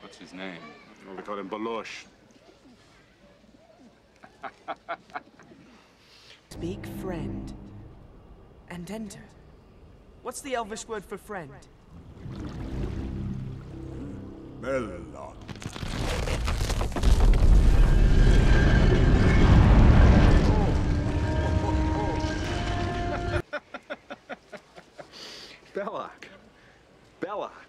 What's his name? Well, we call him Belloq. Speak friend. And enter. What's the Elvish word for friend? Belloq. Belloq. Belloq.